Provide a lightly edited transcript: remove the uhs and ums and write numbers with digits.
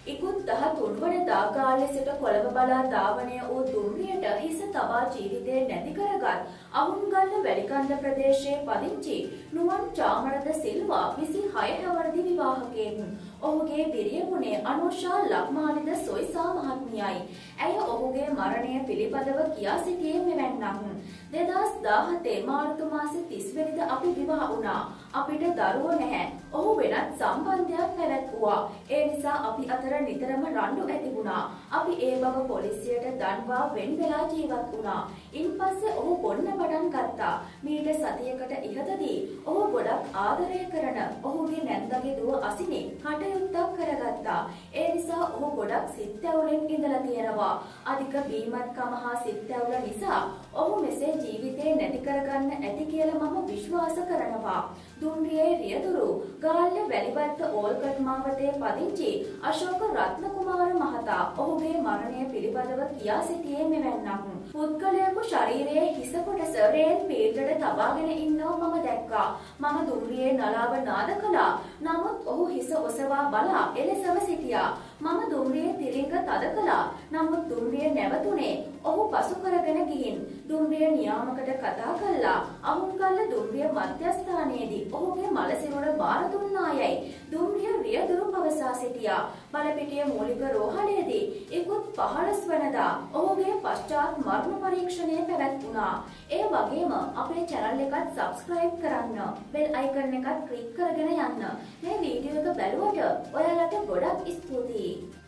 ඉකුත් 13 වනදා ගාල්ලේ සිට කොළඹ බලා ධාවනය වූ දුම්රියට හිස තබා ජීවිතය නැති කරගත් අහුන්ගල්ල වැලිකන්ද ප්‍රදේශයේ පදිංචි නුවන් චාමරද සිල්වා 26 හැවරදි විවාහකයෙක්. ඔහුගේ බිරියමුණේ අනුෂා ලක්මාලිද සොයිසා මහත්මියයි. ඇය ඔහුගේ මරණය පිළිබඳව කියා සිටියේ මෙවැන්නක්. 2017 මාර්තු මාසේ 30 වෙනිදා අපි විවාහ වුණා. අපිට දරුවෝ නැහැ. ඔහු වෙනත් සම්බන්ධයක් පැවැත්වුවා. ඒ නිසා අපි අතර නිතරම රණ්ඩු ඇති වුණා. අපි ඒ බව පොලිසියට දන්වා වෙන් වෙලා ජීවත් වුණා. ඉන්පස්සේ ඔහු බොන්න පටන් ගත්තා. මීට සතියකට ඉහතදී ඔහු ගොඩක් ආදරය කරන ඔහුගේ නැන්දගේ දුව අසිනේ කටයුත්තක් කරගත්තා. ඒ නිසා ඔහු ගොඩක් සිත් ඇවුලෙන් ඉඳලා තියෙනවා. අධික බීමත්කම හා සිත් ඇවුල නිසා ඔහු මෙසේ ජීවිතේ නැති කරගන්න ඇති කියලා මම විශ්වාස කරනවා. දුම්රියේ රියදුරු ගාල්ල වැලිවත්ත ඕල්කට් මාවතේ පදිංචි අශෝක රත්නකුමාර මහතා ඔහුගේ මරණය පිළිබඳව කියා සිටියේ මෙවැන්නක්. පුද්ගලයාගේ ශරීරයේ හිස කොටස රේන් පීඩට තබාගෙන ඉන්නව මම දැක්කා. මම දුම්රියේ නලාව නාද කළා. නමුත් ඔහු හිස ඔසවා බලා එලෙසම සිටියා. මම දුම්රියේ තිරිංග තද කළා. නමුත් දුම්රිය නැවතුනේ. ඔහු පසු කරගෙන ගිහින් දුම්රිය නියාමකට කතා කළා. අහුන්ගල්ල දුම්රිය මධ්‍යස්ථානයේදී ඔහුගේ මල සිරුර බාර දුන්නායයි දුම්රිය රියදුරු පවසා සිටියා. බලපිටිය මූලික රෝහලේදී ඉකුත් 15 වෙනිදා ඔහුගේ පශ්චාත් මරණ පරීක්ෂණය පැවැත්වුණා. ඒ වගේම අපේ channel එකත් subscribe කරන්න, bell icon එකත් click කරගෙන යන්න. මේ වීඩියෝ එක බැලුවට ඔයාලට ගොඩක් ස්තුතියි.